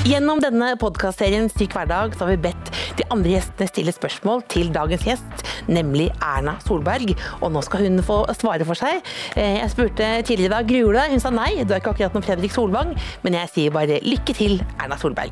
Gjennom denne podcastserien Syk hverdag så har vi bedt de andre gjestene stille spørsmål til dagens gjest, nemlig Erna Solberg, og nå skal hun få svare for seg. Jeg spurte tidligere da, gruer du deg? Hun sa nei, du er ikke akkurat noen Fredrik Solvang, men jeg sier bare lykke til, Erna Solberg.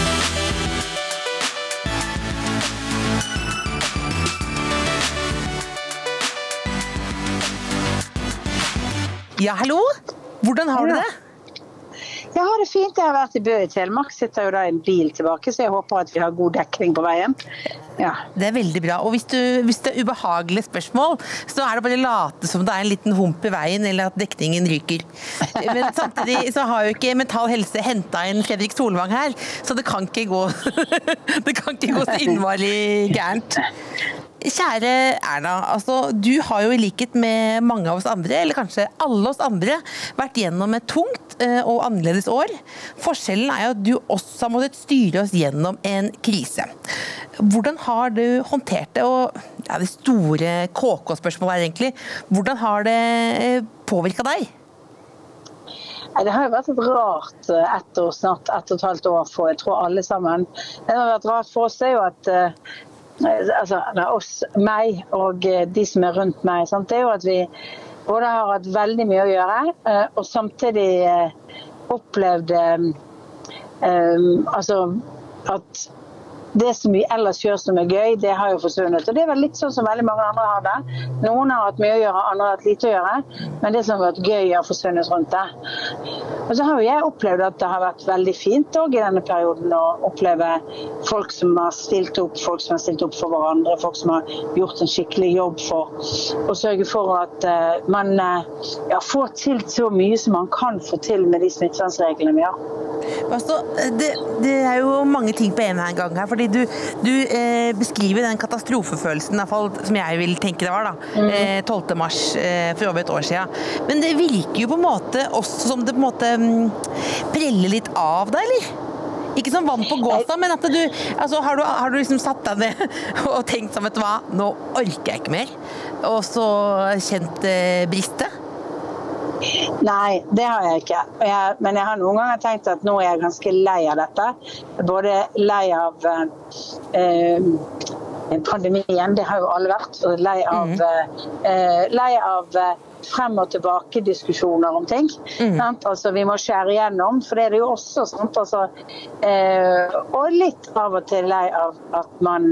Ja, hallo. Hvordan har du det? Jeg har det fint. Jeg har vært i Bø i Telemark. Sitter jo da i en bil tilbake, så jeg håper at vi har god dekning på veien. Ja. Det er veldig bra. Og hvis det er ubehagelige spørsmål, så er det bare late som det er en liten hump i veien, eller at dekningen ryker. Men samtidig så har jo ikke Mental Helse hentet inn Fredrik Solvang her, så det kan ikke gå, det kan ikke gå så innmari gærent. Kjære Erna, altså, du har jo i likhet med mange av oss andre, eller kanskje alle oss andre, vært gjennom et tungt og annerledes år. Forskjellen er jo at du også har måttet styre oss gjennom en krise. Hvordan har du håndtert det? Og ja, det store KK-spørsmålet er egentlig, hvordan har det påvirket deg? Det har jo vært et rart snart 1,5 år for, jeg tror alle sammen. Det har vært rart for oss, det er jo at altså, meg og de som er rundt meg, sant? Det er jo at vi både har hatt veldig mye å gjøre, og samtidig opplevd altså at det som vi ellers gjør som er gøy, det har jo forsvunnet. Og det er vel litt sånn som veldig mange andre har det. Noen har hatt mye å gjøre, andre har hatt lite å gjøre, men det som har vært gøy har forsvunnet rundt det. Og så har jo jeg opplevd at det har vært veldig fint også i denne perioden å oppleve folk som har stilt opp, folk som har stilt opp for hverandre, folk som har gjort en skikkelig jobb for å sørge for at man får til så mye som man kan få til med de smittevernreglene vi har. Altså, det er jo mange ting på en gang her, fordi du beskriver den katastrofefølelsen, i hvert fall som jeg vil tenke det var da, 12. mars for over et år siden. Men det virker jo på en måte også som det på en måte preller litt av deg, eller? Ikke som vann på gåsa, men at altså, har du liksom satt deg ned og tenkt som, vet du hva, nå orker jeg ikke mer, og så kjent bristet? Nei, det har jeg ikke. Men jeg har noen ganger tenkt at nå er jeg ganske lei av dette. Både lei av pandemien, det har jo alle vært, og lei av frem og tilbake diskusjoner om ting. Altså, vi må skjære igjennom, for det er det jo også, sant? Altså, og litt av og til lei av at man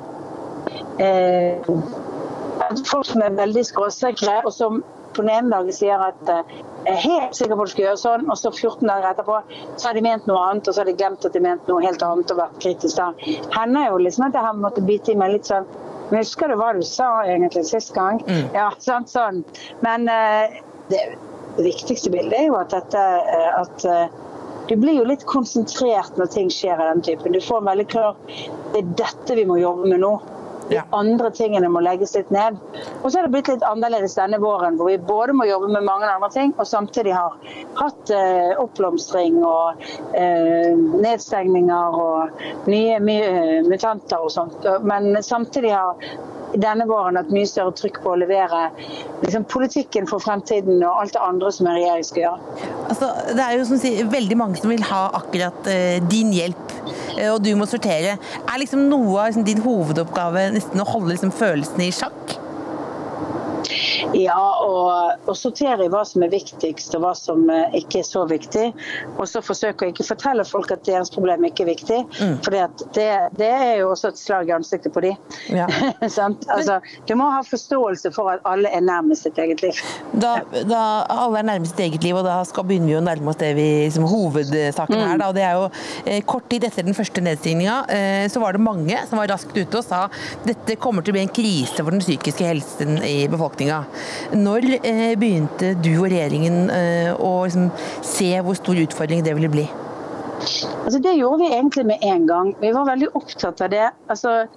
at folk som er veldig skråsikre, og som på den ene dagen sier at jeg er helt sikker på at de skal gjøre sånn, og så 14 dager etterpå så har de ment noe annet, og så har de glemt at de ment noe helt annet og vært kritisk da. Henne er jo liksom at jeg har måttet bite i meg litt sånn, men husker du hva du sa egentlig sist gang? Ja, sånn. Men det viktigste bildet er jo at du blir jo litt konsentrert når ting skjer av den typen. Du får en veldig klar, det er dette vi må jobbe med nå. De andre tingene må legges litt ned. Og så har det blitt litt annerledes denne våren, hvor vi både må jobbe med mange andre ting, og samtidig har hatt oppblomstring og nedstengninger og nye mutanter og sånt. Men samtidig har denne våren hatt mye større trykk på å levere liksom, politikken for fremtiden og alt det andre som en regjering skal gjøre. Altså, det er jo som sier, veldig mange som vil ha akkurat din hjelp, og du må sortere. Er liksom noe av liksom, din hovedoppgave nesten å holde liksom, følelsene i sjakk? Ja, og sortere i hva som er viktigst og hva som ikke er så viktig. Og så forsøke å ikke fortelle folk at deres problem ikke er viktig. For det er jo også et slag i ansiktet på de. Ja. Altså, du må ha forståelse for at alle er nærmest sitt eget liv. Da alle er nærmest sitt eget liv, og da begynner vi å nærme oss det vi som hovedsaken her. Da, og det er jo kort tid etter den første nedstigningen, så var det mange som var raskt ute og sa dette kommer til å bli en krise for den psykiske helsen i befolkningen. Når begynte du og regjeringen å liksom, se hvor stor utfordring det ville bli? Altså, det gjorde vi egentlig med en gang. Vi var veldig opptatt av det. Altså,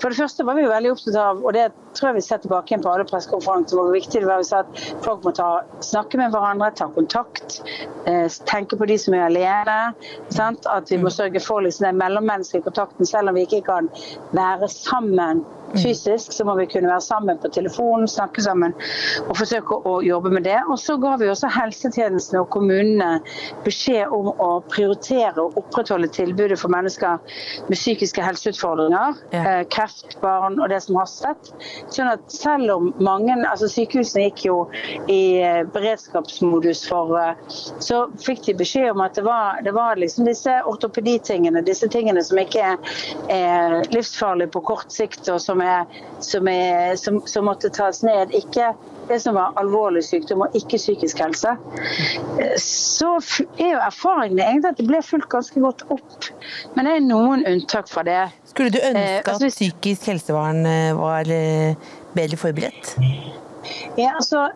For det første var vi jo veldig opptatt av, og det tror jeg vi ser tilbake igjen på alle pressekonferanser, hvor viktig det var at folk må snakke med hverandre, ta kontakt, tenke på de som er alene, sant? At vi må sørge for liksom, den mellommenneskelige kontakten, selv om vi ikke kan være sammen fysisk, så må vi kunne være sammen på telefonen, snakke sammen og forsøke å jobbe med det. Og så ga vi også helsetjenestene og kommunene beskjed om å prioritere og opprettholde tilbudet for mennesker med psykiske helseutfordringer, kreft, barn og det som hastet. Sånn at selv om sykehusene gikk jo i beredskapsmodus så fikk de beskjed om at det var liksom disse ortopeditingene, disse tingene som ikke er livsfarlige på kort sikt og som måtte tas ned, ikke det som var alvorlig sykdom og ikke psykisk helse. Så er jo erfaringene egentlig at det ble fulgt ganske godt opp, men det er noen unntak fra det. Skulle du ønske at psykisk helsevern var bedre forberedt? Ja,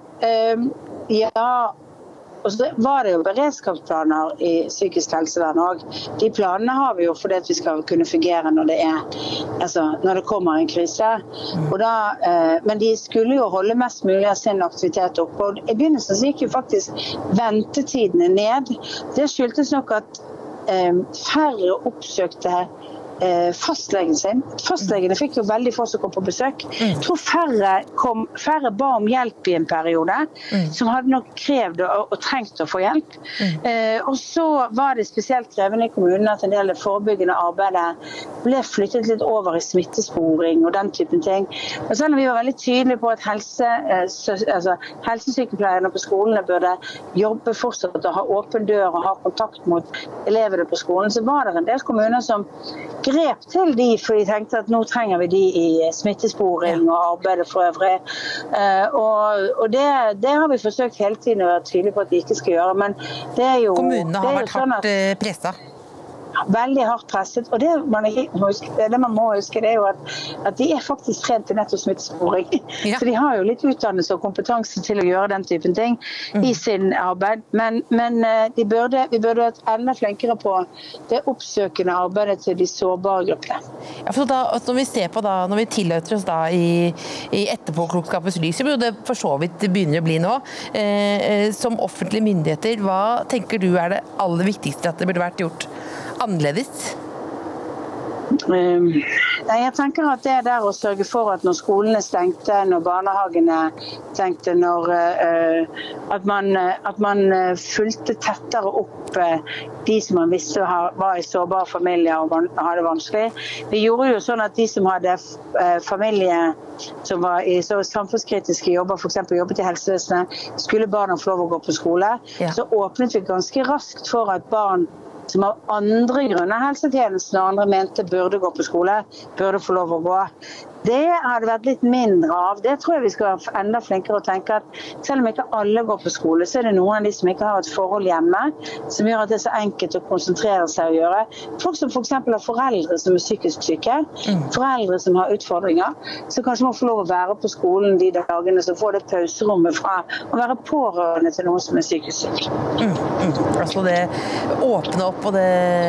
og så var det jo beredskapsplaner i psykisk helsevern også. De planene har vi jo fordi at vi skal kunne fungere når det kommer en krise. Men de skulle jo holde mest mulig av sin aktivitet opp. Og i begynnelsen så gikk jo faktisk ventetidene ned. Det skyldtes nok at færre oppsøkte fastlegen sin. Fastlegene fikk jo veldig få som kom på besøk. Jeg tror færre ba om hjelp i en periode, som hadde nok krevd og trengt å få hjelp. Og så var det spesielt krevende i kommunen at en del av forebyggende arbeidet ble flyttet litt over i smittesporing og den typen ting. Og selv om vi var veldig tydelige på at helsesykepleierne på skolene burde jobbe fortsatt og ha åpen dør og ha kontakt mot elevene på skolen, så var det en del kommuner som grep til de, for de tenkte at nå trenger vi de i smittesporing og arbeidet for øvrig. Og det har vi forsøkt hele tiden å være tydelige på at de ikke skal gjøre, men det er jo... Kommunene har vært hardt presset. Veldig hardt presset, og det man må huske det er jo at de er faktisk trent til nettopp smittesporing. Ja. Så de har jo litt utdannelse og kompetanse til å gjøre den typen ting i sin arbeid, men vi burde vært enda flinkere på det oppsøkende arbeidet til de sårbare gruppene. Ja, for når vi ser på når vi tillater oss i etterpåklokskapens lys, som jo det for så vidt begynner å bli nå, som offentlige myndigheter, hva tenker du er det aller viktigste at det burde vært gjort annerledes? Jeg tenker at det der å sørge for at når skolene stengte, når barnehagene stengte, at man fulgte tettere opp de som man visste var i sårbare familier og hadde vanskelig. Vi gjorde jo sånn at de som hadde familie som var i så samfunnskritiske jobber, for eksempel jobbet i helsevesenet, skulle barna få lov å gå på skole. Ja. Så åpnet vi ganske raskt for at barn som av andre grunner helsetjenesten og andre mente burde gå på skole, burde få lov å gå. Det hadde vært litt mindre av. Det tror jeg vi skal være enda flinkere å tenke at selv om ikke alle går på skole, så er det noen av de som ikke har et forhold hjemme, som gjør at det er så enkelt å konsentrere seg og gjøre. Folk som for eksempel har foreldre som er psykisk syke, foreldre som har utfordringer, så kanskje må få lov å være på skolen de dagene, så får det pauserommet fra å være pårørende til noen som er psykisk syk. Altså det åpne opp, og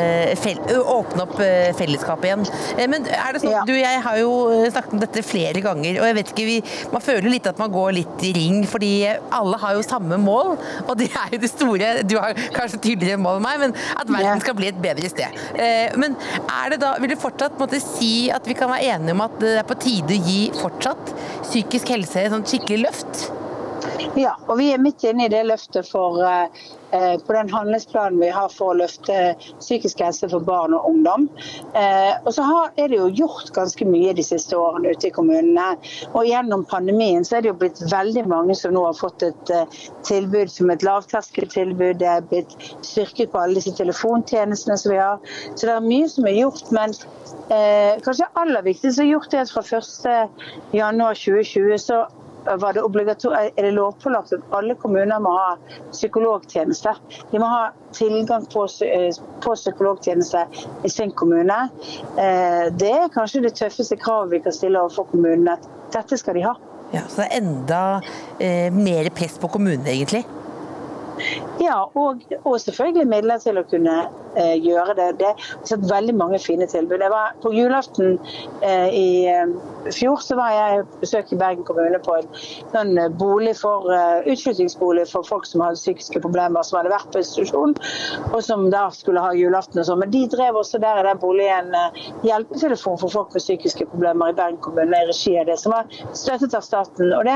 åpne opp fellesskapet igjen. Men er det sånn, du og jeg har jo snakket om dette flere ganger, og jeg vet ikke, man føler litt at man går litt i ring, fordi alle har jo samme mål, og det er jo det store, du har kanskje tydeligere mål enn meg, men at verden skal bli et bedre sted. Men vil du fortsatt si at vi kan være enige om at det er på tide å gi fortsatt psykisk helse et sånt skikkelig løft? Ja, og vi er midt inne i det løftet på den handlingsplanen vi har for å løfte psykisk helse for barn og ungdom. Og så er det jo gjort ganske mye de siste årene ute i kommunene. Og gjennom pandemien så er det jo blitt veldig mange som nå har fått et tilbud som et lavterskeltilbud. Det er blitt styrket på alle disse telefontjenestene som vi har. Så det er mye som er gjort, men kanskje aller viktigst er gjort det at fra 1. januar 2020 så var er det lovpålagt at alle kommuner må ha psykologtjeneste. De må ha tilgang på psykologtjeneste i sin kommune. Det er kanskje det tøffeste kravet vi kan stille overfor kommunene. Dette skal de ha. Ja, så det er enda mer press på kommunene egentlig? Ja, og selvfølgelig midler til å kunne gjøre det. Det har sett veldig mange fine tilbud. Jeg var på julaften i fjor, så var jeg besøk i Bergen kommune på en sånn utflyttingsbolig for folk som hadde psykiske problemer, som hadde vært på institusjon, og som da skulle ha julaften og sånn. Men de drev også der i den boligen hjelpetelefon for folk med psykiske problemer i Bergen kommune i regi av det, som var støttet av staten. Og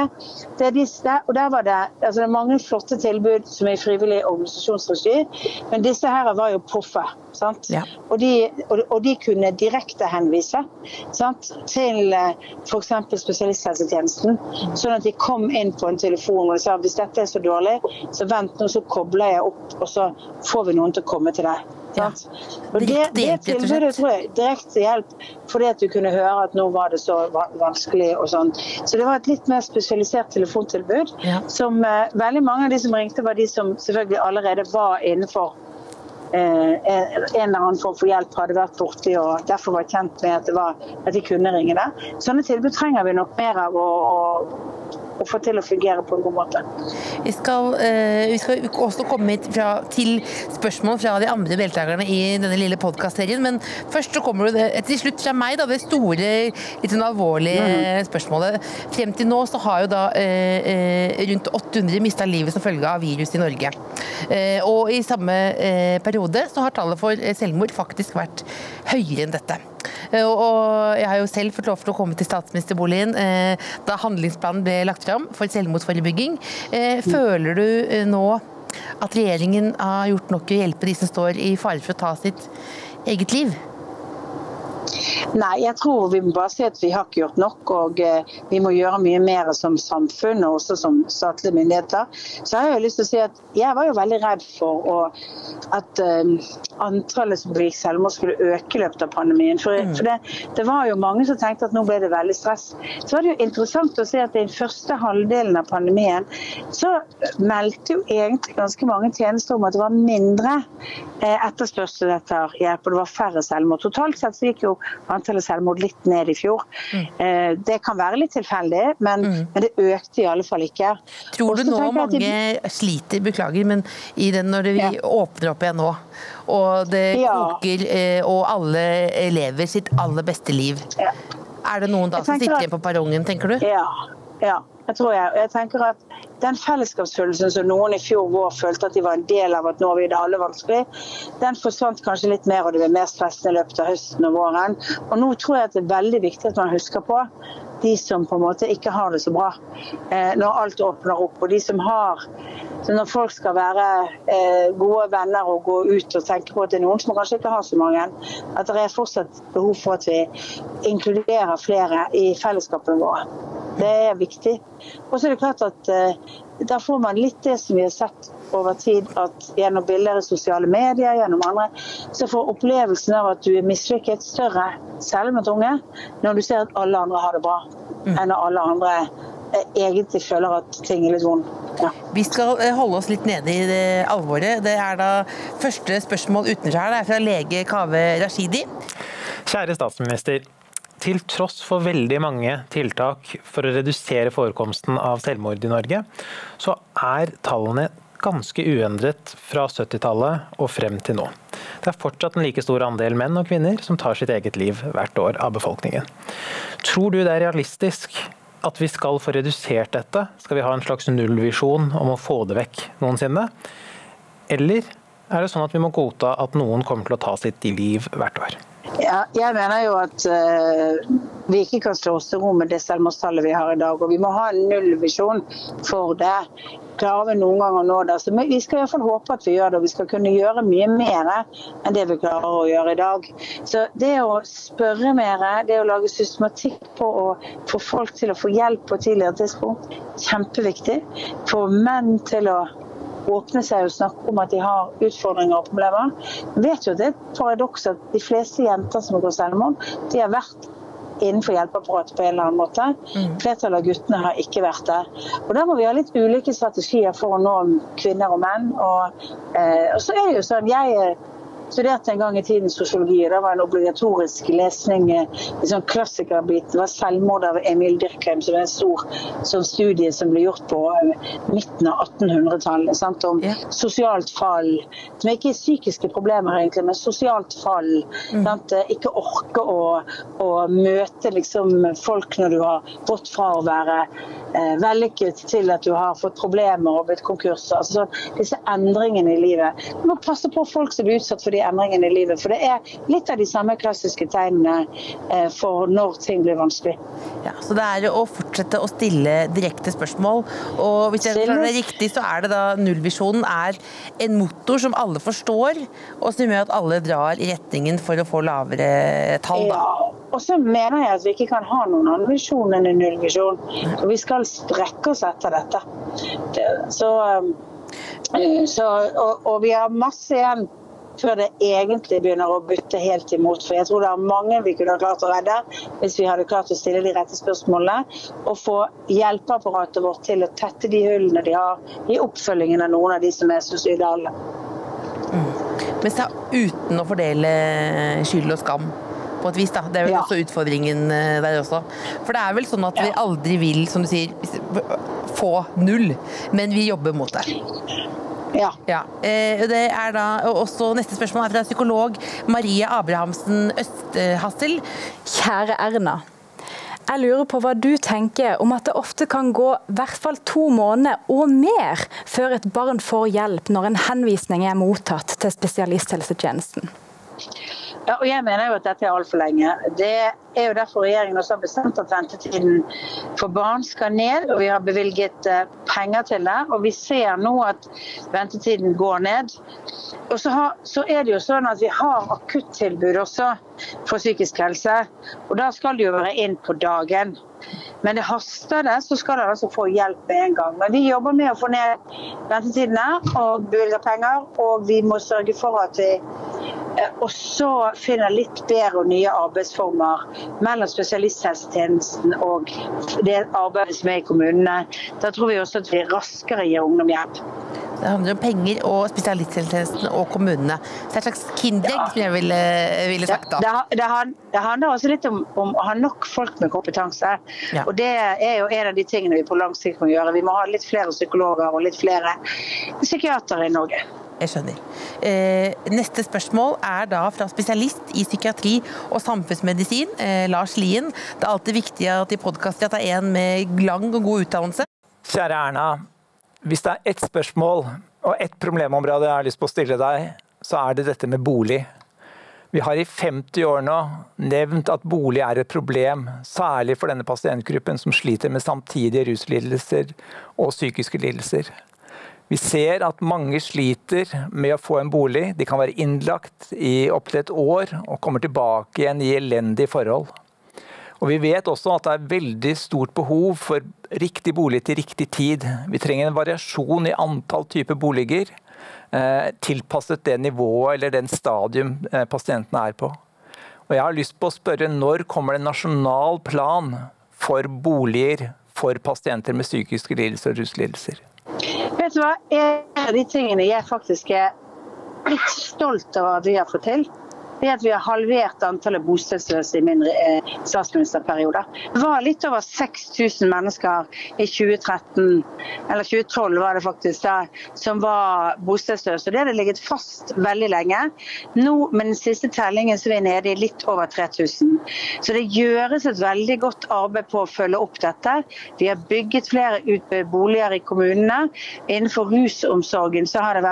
der var det, altså det er mange flotte tilbud som er i frivillig organisasjonsregi, men disse her var jo proffe. Ja. Og de kunne direkte henvise til for eksempel spesialisthelsetjenesten, sånn at de kom inn på en telefon og sa hvis dette er så dårlig, så vent nå, så kobler jeg opp, og så får vi noen til å komme til deg. Ja. Og det tilbudet tror jeg direkte hjelp, fordi at du kunne høre at nå var det så vanskelig og sånn. Så det var et litt mer spesialisert telefontilbud, som veldig mange av de som ringte var de som selvfølgelig allerede var innenfor en eller annen form for hjelp, hadde vært borte og derfor var kjent med at de kunne ringe det. Sånne tilbud trenger vi nok mer av å få til å fungere på en god måte. Vi skal også komme til spørsmål fra de andre deltakerne i denne lille podcastserien, men først så kommer det til slutt fra meg, det store, litt alvorlige spørsmålet. Frem til nå så har jo da rundt 800 mistet livet som følge av virus i Norge. Og i samme periode så har tallet for selvmord faktisk vært høyere enn dette. Og jeg har jo selv fått lov til å komme til statsministerboligen da handlingsplanen ble lagt fram for selvmordsforebygging. Føler du nå at regjeringen har gjort nok å hjelpe de som står i fare for å ta sitt eget liv? Nei, jeg tror vi må bare si at vi har ikke gjort nok, og vi må gjøre mye mer som samfunn, og også som statlige myndigheter. Så har jeg lyst til å si at jeg var jo veldig redd for at antallet som begikk selvmord skulle øke i løpet av pandemien. For det var jo mange som tenkte at nå ble det veldig stress. Så var det jo interessant å se at i den første halvdelen av pandemien, så meldte jo egentlig ganske mange tjenester om at det var mindre etterspørsel etter hjelp, og det var færre selvmord. Totalt sett så gikk jo antallet selvmord litt ned i fjor. Det kan være litt tilfeldig, men det økte i alle fall ikke. Tror du nå mange sliter, beklager, men i den når vi åpner opp igjen nå, og det koker, og alle lever sitt aller beste liv. Er det noen da som sitter igjen på perrongen, tenker du? Ja, jeg tror jeg tenker at den fellesskapsfølelsen som noen i fjor vår følte at de var en del av at nå er det alle vanskelig, den forsvant kanskje litt mer, og det ble mer stressende i løpet av høsten og våren. Og nå tror jeg at det er veldig viktig at man husker på de som på en måte ikke har det så bra når alt åpner opp, og de som har, så når folk skal være gode venner og gå ut og tenke på at det er noen som kanskje ikke har så mange, at det er fortsatt behov for at vi inkluderer flere i fellesskapene våre. Det er viktig. Og så er det klart at da får man litt det som vi har sett over tid, at gjennom bilder i sosiale medier, gjennom andre, så får opplevelsen av at du er mislykket større, selv med unge, når du ser at alle andre har det bra, enn når alle andre egentlig føler at ting er litt vond. Ja. Vi skal holde oss litt nede i det alvoret. Det er da første spørsmål utenfor her, det er fra lege Kaveh Rashidi. Kjære statsminister, til tross for veldig mange tiltak for å redusere forekomsten av selvmord i Norge, så er tallene ganske uendret fra 70-tallet og frem til nå. Det er fortsatt en like stor andel menn og kvinner som tar sitt eget liv hvert år av befolkningen. Tror du det er realistisk at vi skal få redusert dette? Skal vi ha en slags nullvisjon om å få det vekk noensinne? Eller er det sånn at vi må godta at noen kommer til å ta sitt liv hvert år? Ja, jeg mener jo at vi ikke kan slå oss til ro med det selvmordstallet vi har i dag, og vi må ha en nullvisjon for det. Klarer vi noen ganger å nå det. Så vi skal i hvert fall håpe at vi gjør det, og vi skal kunne gjøre mye mer enn det vi klarer å gjøre i dag. Så det å spørre mer, det å lage systematikk på å få folk til å få hjelp på tidligere tidspunkt, kjempeviktig. Få menn til å åpne seg og snakke om at de har utfordringer og problemer. Vi vet jo at det er et paradoks at de fleste jenter som går selvmord, de har vært innenfor hjelpeapparatet på en eller annen måte. Flertallet av guttene har ikke vært der. Og da må vi ha litt ulike strategier for å nå kvinner og menn. Og så er det jo sånn, studerte en gang i tiden sosiologi, og det var en obligatorisk lesning, en sånn klassikerbit. Det var selvmord av Emil Durkheim, som er en stor sånn studie som ble gjort på midten av 1800-tallet, sant, om sosialt fall, som ikke er psykiske problemer egentlig, men sosialt fall, sant, ikke orke å møte liksom folk når du har gått fra å være vellykket til at du har fått problemer og blitt konkurser. Altså disse endringene i livet. Du må passe på folk som blir utsatt for de endringene i livet, for det er litt av de samme klassiske tegnene for når ting blir vanskelig. Ja, så det er å fortsette å stille direkte spørsmål, og hvis jeg forstår det riktig, så er det da nullvisjonen er en motor som alle forstår, og som gjør at alle drar i retningen for å få lavere tall, da. Ja. Og så mener jeg at vi ikke kan ha noen annen visjon enn en nullvisjon. Og vi skal strekke oss etter dette. Og vi har masse igjen før det egentlig begynner å bytte helt imot. For jeg tror det er mange vi kunne ha klart å redde hvis vi hadde klart å stille de rette spørsmålene og få hjelpeapparatet vårt til å tette de hullene de har i oppfølgingen av noen av de som er suicidale. Men så uten å fordele skyld og skam. På et vis da. Det er vel også utfordringen der også. For det er vel sånn at vi aldri vil, som du sier, få null, men vi jobber mot det. Ja. Det er da også neste spørsmål er fra psykolog Maria Abrahamsen Østhassel. Kjære Erna. Jeg lurer på hva du tenker om at det ofte kan gå i hvert fall 2 måneder og mer før et barn får hjelp når en henvisning er mottatt til spesialisthelsetjenesten. Ja, og jeg mener jo at dette er alt for lenge. Det er jo derfor regjeringen også har bestemt at ventetiden for barn skal ned, og vi har bevilget penger til det, og vi ser nå at ventetiden går ned. Og så er det jo sånn at vi har akuttilbud også for psykisk helse, og da skal det jo være inn på dagen. Men det haster det, så skal det altså få hjelp med en gang. Men vi jobber med å få ned ventetidene og bevilger penger, og vi må sørge for at vi også finner litt bedre og nye arbeidsformer mellom spesialisthelsetjenesten og det arbeidet som er i kommunene. Da tror vi også at vi raskere gir ungdom hjelp. Det handler om penger og spesialisthelsetjenesten og kommunene. Så det er et slags kinderegg, som jeg ville sagt da. Det handler også litt om å ha nok folk med kompetanse. Ja. Og det er jo en av de tingene vi på lang sikt må gjøre. Vi må ha litt flere psykologer og litt flere psykiatere i Norge. Jeg skjønner. Neste spørsmål er da fra spesialist i psykiatri og samfunnsmedisin, Lars Lien. Det er alltid viktig at i podcaster at det er en med lang og god utdannelse. Kjære Erna, hvis det er ett spørsmål og ett problemområde jeg har lyst på å stille deg, så er det dette med bolig. Vi har i 50 år nå nevnt at bolig er et problem, særlig for denne pasientgruppen som sliter med samtidige ruslidelser og psykiske lidelser. Vi ser at mange sliter med å få en bolig. De kan være innlagt i opptil et år og kommer tilbake igjen i elendige forhold. Og vi vet også at det er veldig stort behov for riktig bolig til riktig tid. Vi trenger en variasjon i antall typer boliger, tilpasset det nivået eller den stadium pasientene er på. Og jeg har lyst på å spørre, når kommer det en nasjonal plan for boliger for pasienter med psykiske lidelser og ruslidelser? Vet du hva? En av de tingene jeg faktisk er litt stolt av at vi har fått til, det er at vi har halvert antallet bostedsløse i min statsministerperiode. Det var litt over 6000 mennesker i 2013, eller 2012 var det faktisk da, som var bostedsløse. Og det hadde ligget fast veldig lenge. Nå med den siste tellingen så er vi nede i litt over 3000. Så det gjøres et veldig godt arbeid på å følge opp dette. Vi har bygget flere boliger i kommunene. Innenfor rusomsorgen så har det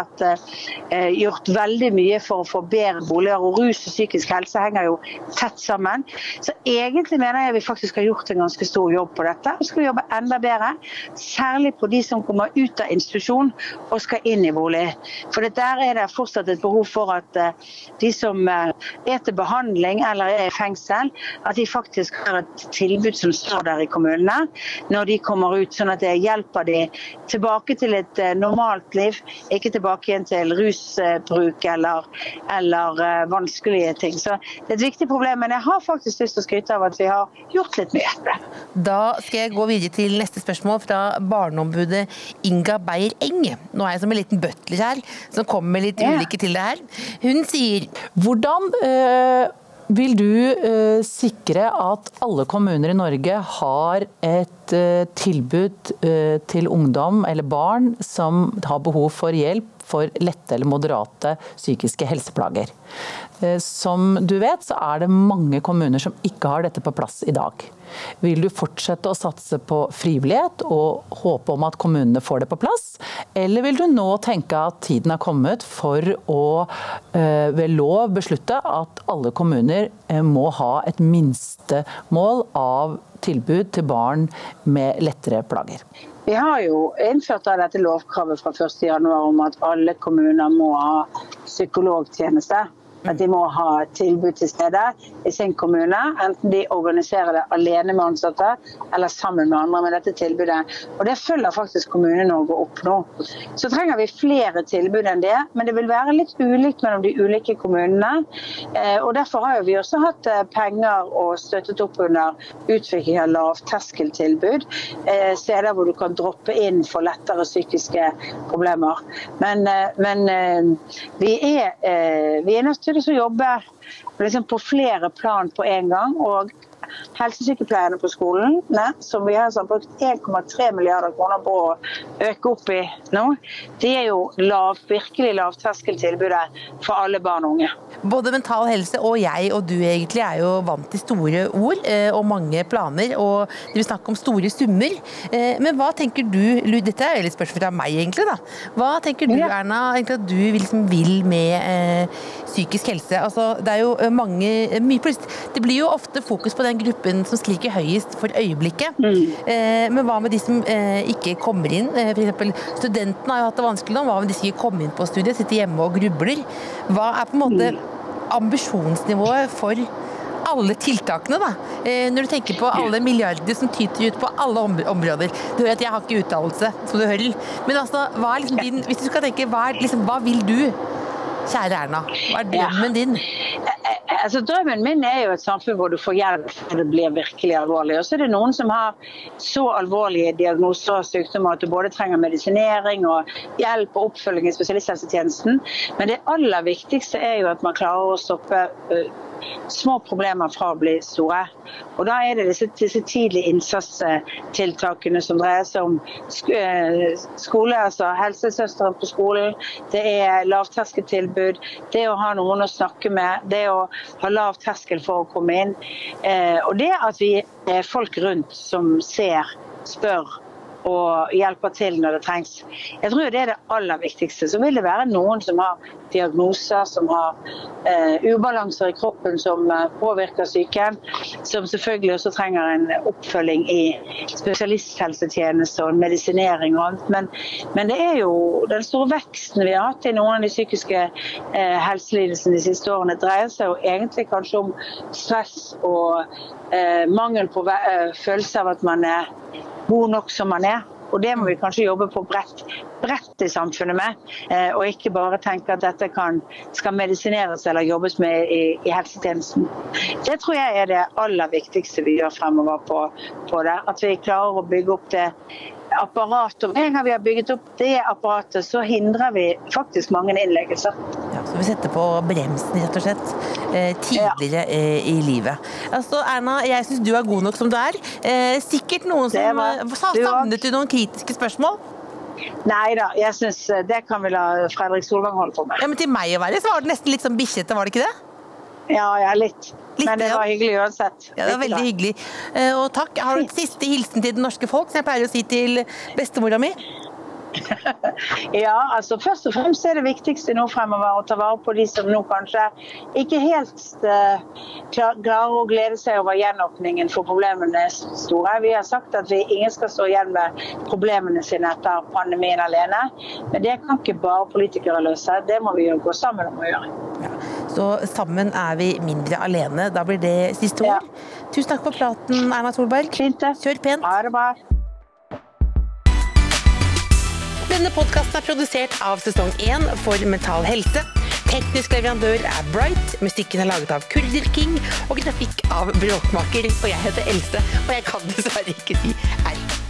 vært gjort veldig mye for å få bedre boliger, og rus og psykisk helse henger jo tett sammen. Så egentlig mener jeg vi faktisk har gjort en ganske stor jobb på dette. Og skal vi jobbe enda bedre, særlig på de som kommer ut av institusjon og skal inn i bolig. For der er det fortsatt et behov for at de som er til behandling eller er i fengsel, at de faktisk har et tilbud som står der i kommunene når de kommer ut, sånn at det hjelper de tilbake til et normalt liv, ikke tilbake igjen til rusbruk eller vanskelig vanskelige ting. Så det er et viktig problem, men jeg har faktisk lyst til å skryte av at vi har gjort litt mye. Da skal jeg gå videre til neste spørsmål fra barneombudet Inga Beyer-Eng. Nå er jeg som en liten butler her, som kommer med litt ulike til det her. Hun sier: Hvordan vil du sikre at alle kommuner i Norge har et tilbud til ungdom eller barn som har behov for hjelp for lette eller moderate psykiske helseplager? Som du vet, så er det mange kommuner som ikke har dette på plass i dag. Vil du fortsette å satse på frivillighet og håpe om at kommunene får det på plass? Eller vil du nå tenke at tiden er kommet for å ved lov beslutte at alle kommuner må ha et minstemål av tilbud til barn med lettere plager? Vi har jo innført dette lovkravet fra 1. januar om at alle kommuner må ha psykologtjeneste. At de må ha et tilbud til stede i sin kommune, enten de organiserer det alene med ansatte eller sammen med andre med dette tilbudet. Og det følger faktisk Kommune-Norge opp nå. Så trenger vi flere tilbud enn det, men det vil være litt ulikt mellom de ulike kommunene. Og derfor har vi også hatt penger og støttet opp under utvikling av lavterskeltilbud. Steder hvor du kan droppe inn for lettere psykiske problemer. Men vi er nødt til å jobbe liksom på flere plan på en gang, og helsesykepleierne på skolen, som vi har brukt 1,3 milliarder kroner på å øke opp i nå, det er jo virkelig lavterskeltilbudet for alle barn og unge. Både Mental Helse og jeg og du egentlig er jo vant til store ord og mange planer, og det vil snakke om store summer. Men hva tenker du, dette er litt spørsmål fra meg egentlig da, hva tenker du, Erna, egentlig at du vil med psykisk helse? Altså, det er jo det blir jo ofte fokus på den gruppen som skriker høyest for øyeblikket. Men hva med de som ikke kommer inn? For eksempel, studentene har jo hatt det vanskelig nå. Hva med de som ikke kommer inn på studiet, sitter hjemme og grubler? Hva er på en måte ambisjonsnivået for alle tiltakene da? Når du tenker på alle milliarder som tyter ut på alle områder. Du hører at jeg har ikke uttalelse, som du hører. Men altså, hva er liksom din, hvis du skal tenke, hva vil du? Kjære Erna, hva er drømmen din? Altså, drømmen min er jo et samfunn hvor du får hjelp når det blir virkelig alvorlig. Og så er det noen som har så alvorlige diagnoser og sykdommer at du både trenger medisinering og hjelp og oppfølging i spesialisthelsetjenesten. Men det aller viktigste er jo at man klarer å stoppe små problemer fra å bli store. Og da er det disse tidlige innsatstiltakene som dreier seg om skole, altså helsesøstre på skolen, det er lavterskeltilbud, det å ha noen å snakke med, det å ha lav terskel for å komme inn, og det at vi er folk rundt som ser, spør og hjelper til når det trengs. Jeg tror det er det aller viktigste. Så vil det være noen som har diagnoser, som har ubalanser i kroppen som påvirker psyken, som selvfølgelig også trenger en oppfølging i spesialisthelsetjeneste og medisinering og annet. Men det er jo den store veksten vi har hatt i noen av de psykiske helselidelsene de siste årene, dreier seg jo egentlig kanskje om stress og mangel på følelse av at man er god nok som man er. Og det må vi kanskje jobbe på bredt i samfunnet med, og ikke bare tenke at dette skal medisineres eller jobbes med i helsetjenesten. Det tror jeg er det aller viktigste vi gjør fremover på det. At vi klarer å bygge opp det apparatet. En gang vi har bygget opp det apparatet, så hindrer vi faktisk mange innleggelser. Ja, så vi setter på bremsen rett og slett tidligere i livet. Altså, Erna, jeg synes du er god nok som du er. Sikkert noen som savnet du noen kritiske spørsmål? Neida, jeg synes det kan vi la Fredrik Solvang holde på med. Ja, men til meg å være, så var det nesten litt sånn bikkjete, var det ikke det? Ja, litt. Men det var hyggelig uansett. Ja, det var veldig hyggelig. Og takk. Har du et siste hilsen til det norske folk, som jeg pleier å si til bestemora mi? Ja, altså først og fremst er det viktigste nå fremover å ta vare på de som nå kanskje ikke helt klarer å glede seg over gjenåpningen for problemene er store. Vi har sagt at ingen skal stå igjen med problemene sine etter pandemien alene, men det kan ikke bare politikere løse, det må vi jo gå sammen om å gjøre. Ja. Så sammen er vi mindre alene, da blir det siste ord. Ja. Tusen takk for praten, Erna Solberg. Fint det. Kjør pent. Ha det bra. Denne podcasten er produsert av sesong 1 for Mental Helse. Teknisk leverandør Bright, musikken laget av Kurder King, og grafikk av Bråkmaker. Og jeg heter Else, og jeg kan dessverre ikke si R.